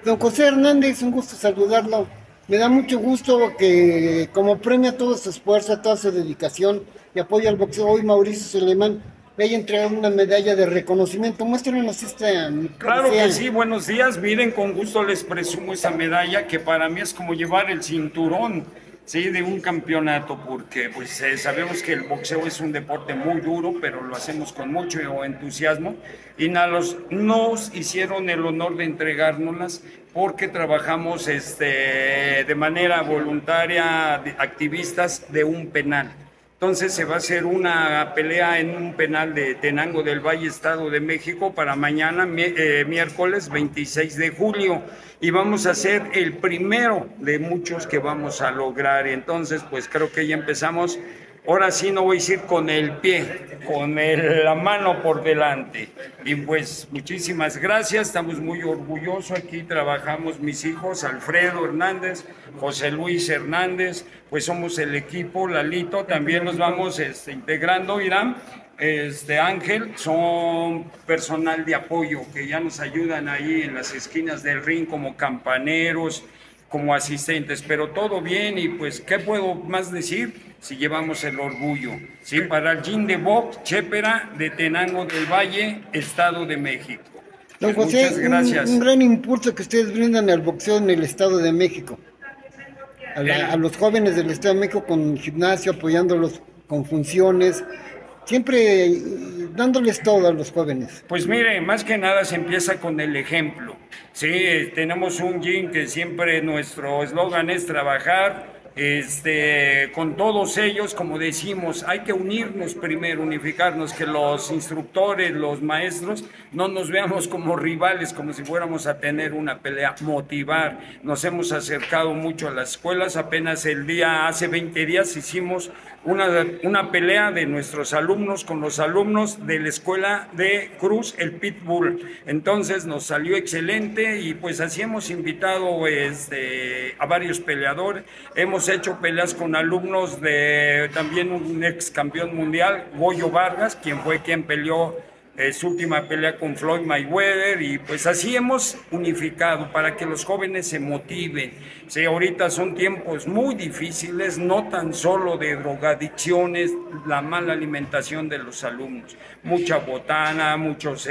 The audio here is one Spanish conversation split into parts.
Don José Hernández, un gusto saludarlo. Me da mucho gusto que como premio a todo su esfuerzo, a toda su dedicación y apoyo al boxeo, hoy Mauricio Suleiman le haya entregado una medalla de reconocimiento. Muéstrenos esta Claro que presea. sí, buenos días. Miren, con gusto les presumo esa medalla que para mí es como llevar el cinturón, sí, de un campeonato, porque pues sabemos que el boxeo es un deporte muy duro, pero lo hacemos con mucho entusiasmo y nos hicieron el honor de entregárnoslas porque trabajamos de manera voluntaria, activistas de un penal. Entonces se va a hacer una pelea en un penal de Tenango del Valle, Estado de México, para mañana, miércoles 26 de julio. Y vamos a ser el primero de muchos que vamos a lograr. Entonces, pues creo que ya empezamos. Ahora sí no voy a decir con el pie, la mano por delante. Y pues muchísimas gracias, estamos muy orgullosos. Aquí trabajamos mis hijos, Alfredo Hernández, José Luis Hernández, pues somos el equipo, Lalito, también nos vamos integrando, Irán. Ángel, son personal de apoyo que ya nos ayudan ahí en las esquinas del ring como campaneros, como asistentes, pero todo bien. Y pues, ¿qué puedo más decir? Si llevamos el orgullo, ¿sí? Para el Gym de Box Chépera de Tenango del Valle, Estado de México. Don Pues José, muchas un gracias. gran impulso que ustedes brindan al boxeo en el Estado de México. A los jóvenes del Estado de México con gimnasio, apoyándolos con funciones, siempre dándoles todo a los jóvenes. Pues mire, más que nada se empieza con el ejemplo. Sí, tenemos un gym que siempre nuestro eslogan es trabajar con todos ellos, como decimos, hay que unirnos primero, unificarnos, que los instructores, los maestros, no nos veamos como rivales, como si fuéramos a tener una pelea, motivar. Nos hemos acercado mucho a las escuelas, apenas hace 20 días hicimos una pelea de nuestros alumnos con los alumnos de la escuela de Cruz, el Pitbull. Entonces nos salió excelente y pues así hemos invitado a varios peleadores. Hemos hecho peleas con alumnos de también un ex campeón mundial, Goyo Vargas, quien peleó su última pelea con Floyd Mayweather, y pues así hemos unificado para que los jóvenes se motiven. Sí, ahorita son tiempos muy difíciles, no tan solo de drogadicciones, la mala alimentación de los alumnos, mucha botana, muchos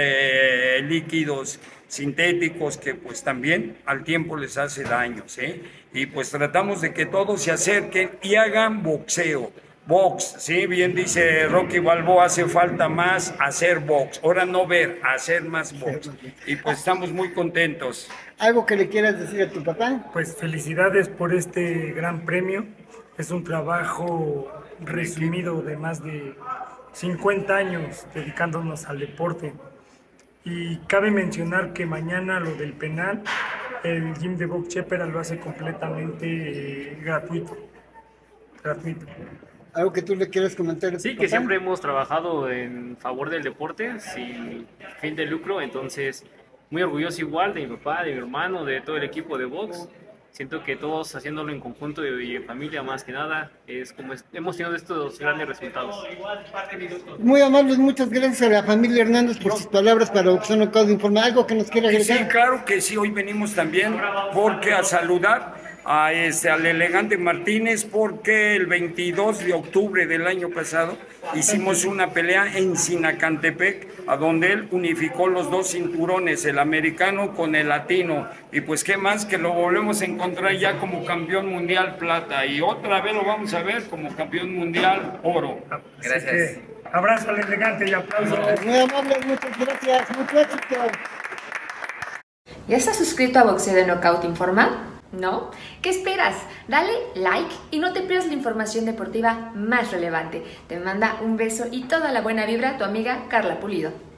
líquidos sintéticos que pues también al tiempo les hace daño, ¿sí? Y pues tratamos de que todos se acerquen y hagan boxeo. Box, sí, bien dice Rocky Balboa, hace falta más hacer box, ahora no ver, hacer más box. Y pues estamos muy contentos. ¿Algo que le quieras decir a tu papá? Pues felicidades por este gran premio. Es un trabajo resumido de más de 50 años dedicándonos al deporte. Y cabe mencionar que mañana lo del penal, el Gym de Box Chépera lo hace completamente gratuito. ¿Algo que tú le quieras comentar a tu Sí, papá? que siempre hemos trabajado en favor del deporte sin fin de lucro, entonces muy orgulloso igual de mi papá, de mi hermano, de todo el equipo de box. Siento que todos haciéndolo en conjunto y en familia más que nada, es como hemos tenido estos grandes resultados. Muy amables, muchas gracias a la familia Hernández por sus palabras para Boxeo Knockout Informa. ¿Algo que nos quiera Y sí, agregar? claro que sí, hoy venimos también porque a saludar al elegante Martínez, porque el 22 de octubre del año pasado hicimos una pelea en Sinacantepec, a donde él unificó los dos cinturones, el americano con el latino, y pues qué más que lo volvemos a encontrar ya como campeón mundial plata, y otra vez lo vamos a ver como campeón mundial oro. Gracias. Abrazo al elegante y aplausos. Muy amables, muchas gracias, mucho éxito. ¿Ya estás suscrito a Boxeo de Knockout Informal? ¿No? ¿Qué esperas? Dale like y no te pierdas la información deportiva más relevante. Te manda un beso y toda la buena vibra tu amiga Carla Pulido.